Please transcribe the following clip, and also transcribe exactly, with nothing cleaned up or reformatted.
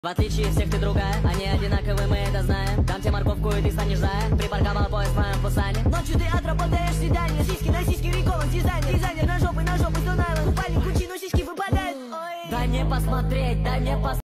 В отличие всех ты другая, они одинаковые, мы это знаем. Дам тебе морковку и ты станешь зая. Припарковал поезд в моем Пусане. Ночью ты отработаешь свидание. Сиськи на сиськи, реколон, дизайнер. Дизайнер на жопы, на жопы, стонайлен. Купальник, кучину, сиськи выпадают. Ой. Дай мне посмотреть, дай мне посмотреть.